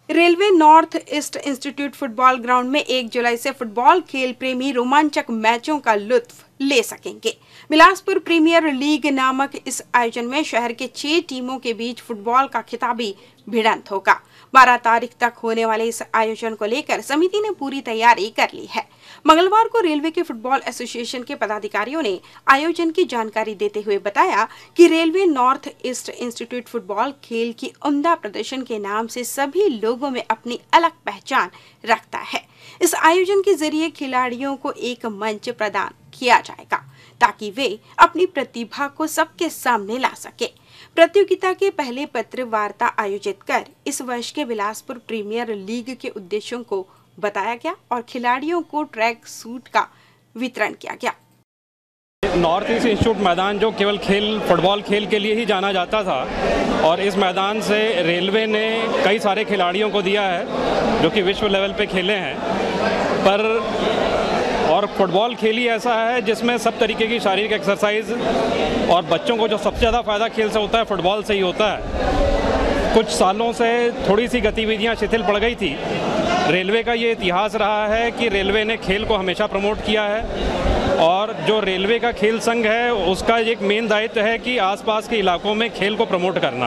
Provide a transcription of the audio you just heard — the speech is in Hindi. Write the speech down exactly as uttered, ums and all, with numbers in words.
Railway north east institute football ground में एक जुलाई से फुटबॉल खेल प्रेमी रोमांचक मैचों का लुत्फ ले सकेंगे। बिलासपुर प्रीमियर लीग नामक इस आयोजन में शहर के छह टीमों के बीच फुटबॉल का खिताबी भिड़ंत होगा। बारह तारीख तक होने वाले इस आयोजन को लेकर समिति ने पूरी तैयारी कर ली है। मंगलवार को रेलवे के फुटबॉल एसोसिएशन के पदाधिकारियों ने आयोजन की जानकारी देते हुए बताया कि railway north east institute football खेल की उम्दा प्रदर्शन के नाम से सभी लोगों में अपनी अलग पहचान रखता है। इस आयोजन के जरिए खिलाड़ियों को एक मंच प्रदान किया जाएगा ताकि वे अपनी प्रतिभा को सबके सामने ला सके। प्रतियोगिता के पहले पत्र वार्ता आयोजित कर इस वर्ष के बिलासपुर प्रीमियर लीग के उद्देश्यों को बताया गया और खिलाड़ियों को ट्रैक सूट का वितरण किया गया। नॉर्थ ईस्ट इंस्टीट्यूट मैदान जो केवल खेल फुटबॉल खेल के लिए ही जाना जाता था और इस मैदान से रेलवे ने कई सारे खिलाड़ियों को दिया है जो कि विश्व लेवल पे खेले हैं। पर और फुटबॉल खेल ही ऐसा है जिसमें सब तरीके की शारीरिक एक्सरसाइज और बच्चों को जो सबसे ज़्यादा फ़ायदा खेल से होता है फुटबॉल से ही होता है। कुछ सालों से थोड़ी सी गतिविधियां शिथिल पड़ गई थी। रेलवे का ये इतिहास रहा है कि रेलवे ने खेल को हमेशा प्रमोट किया है और जो रेलवे का खेल संघ है उसका एक मेन दायित्व है कि आसपास के इलाकों में खेल को प्रमोट करना।